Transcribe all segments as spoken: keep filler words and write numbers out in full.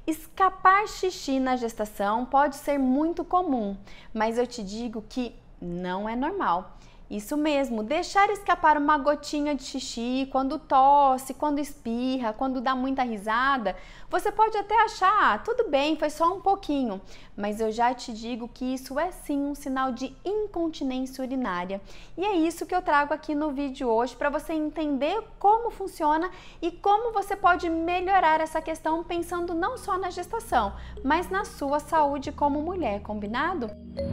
Escapar xixi na gestação pode ser muito comum, mas eu te digo que não é normal. Isso mesmo, deixar escapar uma gotinha de xixi quando tosse, quando espirra, quando dá muita risada, você pode até achar, ah, tudo bem, foi só um pouquinho, mas eu já te digo que isso é sim um sinal de incontinência urinária. E é isso que eu trago aqui no vídeo hoje para você entender como funciona e como você pode melhorar essa questão pensando não só na gestação, mas na sua saúde como mulher, combinado?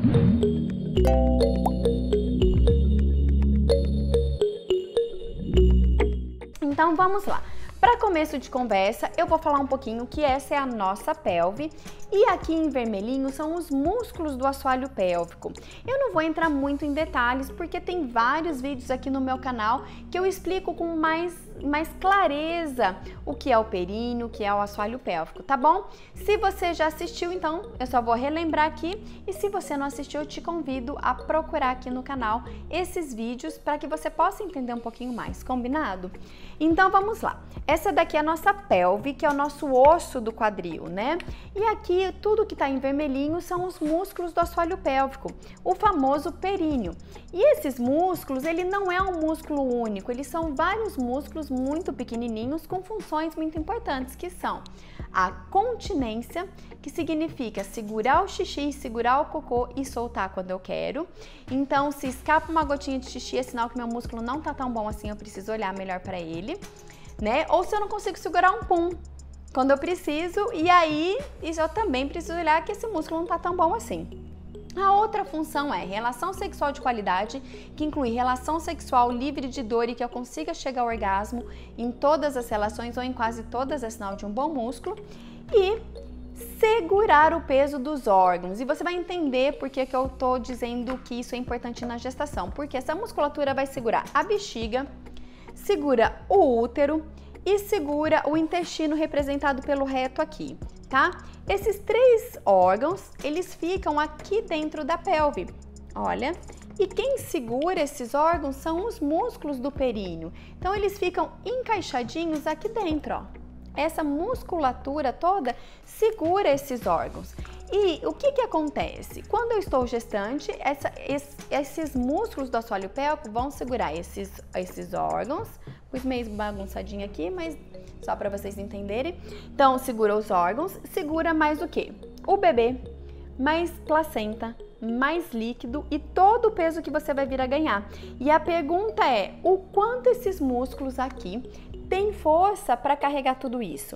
Então vamos lá. Para começo de conversa, eu vou falar um pouquinho que essa é a nossa pelve e aqui em vermelhinho são os músculos do assoalho pélvico. Eu não vou entrar muito em detalhes porque tem vários vídeos aqui no meu canal que eu explico com mais, mais clareza o que é o períneo, o que é o assoalho pélvico, tá bom? Se você já assistiu, então eu só vou relembrar aqui e se você não assistiu, eu te convido a procurar aqui no canal esses vídeos para que você possa entender um pouquinho mais, combinado? Então vamos lá. Essa daqui é a nossa pelve, que é o nosso osso do quadril, né? E aqui, tudo que tá em vermelhinho são os músculos do assoalho pélvico, o famoso períneo. E esses músculos, ele não é um músculo único, eles são vários músculos muito pequenininhos com funções muito importantes, que são a continência, que significa segurar o xixi, segurar o cocô e soltar quando eu quero. Então, se escapa uma gotinha de xixi, é sinal que meu músculo não tá tão bom assim, eu preciso olhar melhor para ele. Né? Ou se eu não consigo segurar um pum quando eu preciso, e aí isso eu também preciso olhar que esse músculo não tá tão bom assim. A outra função é relação sexual de qualidade, que inclui relação sexual livre de dor e que eu consiga chegar ao orgasmo em todas as relações ou em quase todas, é sinal de um bom músculo. E segurar o peso dos órgãos. E você vai entender por que que eu tô dizendo que isso é importante na gestação, porque essa musculatura vai segurar a bexiga, segura o útero e segura o intestino representado pelo reto aqui, tá? Esses três órgãos, eles ficam aqui dentro da pelve, olha. E quem segura esses órgãos são os músculos do períneo. Então, eles ficam encaixadinhos aqui dentro, ó. Essa musculatura toda segura esses órgãos. E o que que acontece? Quando eu estou gestante, essa, esse, esses músculos do assoalho pélvico vão segurar esses, esses órgãos. Pus meio bagunçadinho aqui, mas só para vocês entenderem. Então, segura os órgãos, segura mais o quê? O bebê, mais placenta, mais líquido e todo o peso que você vai vir a ganhar. E a pergunta é, o quanto esses músculos aqui têm força para carregar tudo isso?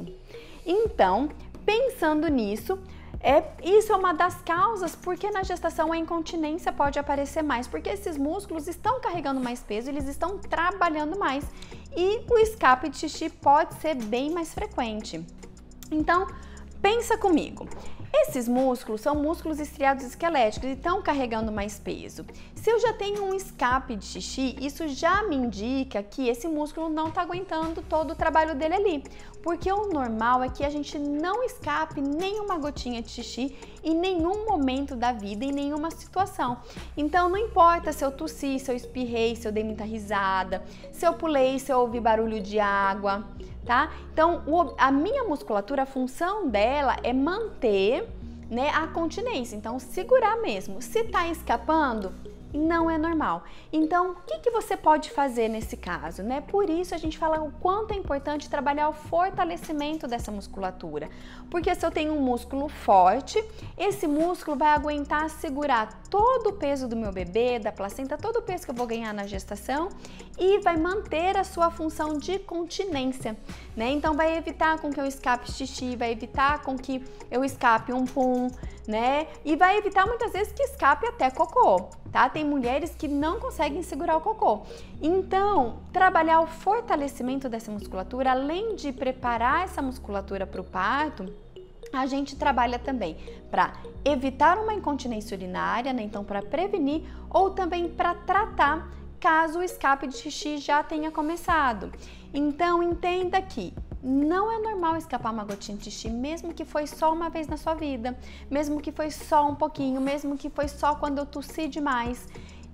Então, pensando nisso, É, isso é uma das causas porque na gestação a incontinência pode aparecer mais, porque esses músculos estão carregando mais peso, eles estão trabalhando mais e o escape de xixi pode ser bem mais frequente. Então, pensa comigo. Esses músculos são músculos estriados esqueléticos e estão carregando mais peso. Se eu já tenho um escape de xixi, isso já me indica que esse músculo não está aguentando todo o trabalho dele ali. Porque o normal é que a gente não escape nenhuma gotinha de xixi em nenhum momento da vida, em nenhuma situação. Então não importa se eu tossi, se eu espirrei, se eu dei muita risada, se eu pulei, se eu ouvi barulho de água, tá? Então a minha musculatura, a função dela é manter, né, a continência, então segurar mesmo. Se tá escapando, não é normal. Então, o que que você pode fazer nesse caso, né? Por isso a gente fala o quanto é importante trabalhar o fortalecimento dessa musculatura. Porque se eu tenho um músculo forte, esse músculo vai aguentar segurar todo o peso do meu bebê, da placenta, todo o peso que eu vou ganhar na gestação e vai manter a sua função de continência, né? Então, vai evitar com que eu escape xixi, vai evitar com que eu escape um pum, né? E vai evitar muitas vezes que escape até cocô, tá? Tem mulheres que não conseguem segurar o cocô. Então, trabalhar o fortalecimento dessa musculatura, além de preparar essa musculatura para o parto, a gente trabalha também para evitar uma incontinência urinária, né? Então, para prevenir ou também para tratar caso o escape de xixi já tenha começado. Então, entenda que não é normal escapar uma gotinha de xixi, mesmo que foi só uma vez na sua vida, mesmo que foi só um pouquinho, mesmo que foi só quando eu tossi demais.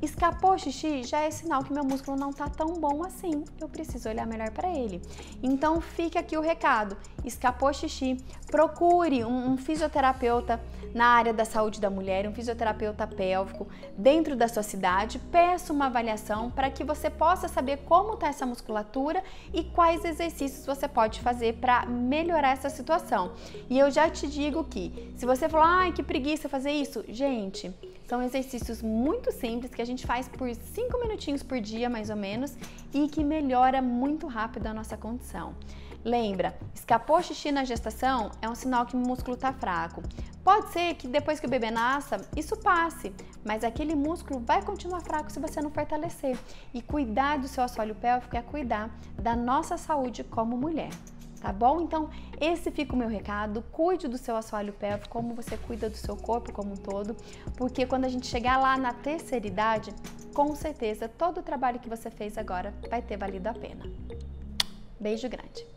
Escapou xixi, já é sinal que meu músculo não tá tão bom assim, eu preciso olhar melhor para ele. Então fica aqui o recado, escapou xixi, procure um, um fisioterapeuta na área da saúde da mulher, um fisioterapeuta pélvico dentro da sua cidade, peça uma avaliação para que você possa saber como está essa musculatura e quais exercícios você pode fazer para melhorar essa situação. E eu já te digo que, se você falar, ai que preguiça fazer isso, gente, são exercícios muito simples que a gente faz por cinco minutinhos por dia, mais ou menos, e que melhora muito rápido a nossa condição. Lembra, escapou xixi na gestação é um sinal que o músculo está fraco. Pode ser que depois que o bebê nasça, isso passe, mas aquele músculo vai continuar fraco se você não fortalecer. E cuidar do seu assoalho pélvico é cuidar da nossa saúde como mulher. Tá bom? Então, esse fica o meu recado. Cuide do seu assoalho pélvico, como você cuida do seu corpo como um todo, porque quando a gente chegar lá na terceira idade, com certeza todo o trabalho que você fez agora vai ter valido a pena. Beijo grande!